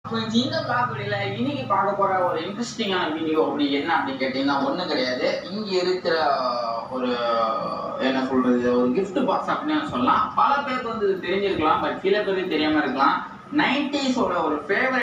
இந்த vlog வீடியோல இன்னைக்கு பார்க்க போற ஒரு இன்ட்ரெஸ்டிங்கான வீடியோ என்ன அப்படின்னு கேட்டீங்கன்னா ஒண்ணும் கிடையாது. இங்க இருக்கிற ஒரு என்ன சொல்றது ஒரு gift box அப்படின்னு சொல்லலாம். பல பேருக்கு வந்து தெரிஞ்சிருக்கலாம், பட் சில பேருக்கு தெரியாம இருக்கலாம். 90s ஓட ஒரு ஃபேவரட்